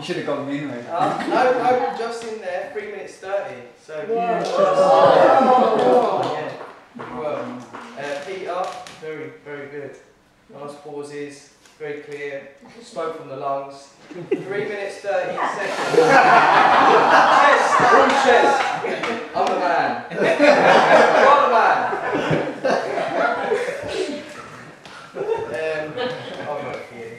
should have gone in, mate. No, just in there, 3 minutes 30. So, yeah. Well, Peter, very, very good. Nice pauses, very clear, smoke from the lungs. 3 minutes 30 seconds. Chest, all chest. I'm the man. I'm the man. I'll vote for you.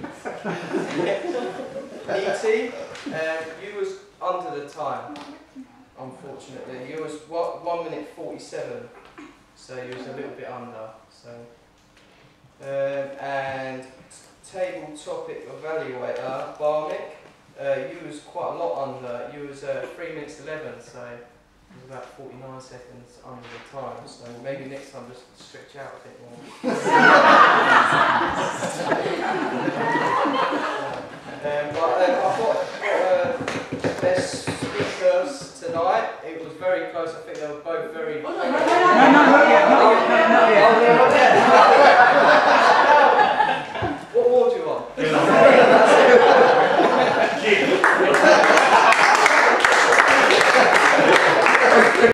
E.T., you was under the time, unfortunately. You was 1 minute 47, so you was a little bit under. So, and table topic evaluator, Barmick, you was quite a lot under. You was 3 minutes 11, so it was about 49 seconds under the time. So maybe next time just stretch out a bit more. I've got best speakers tonight. It was very close. I think they were both very.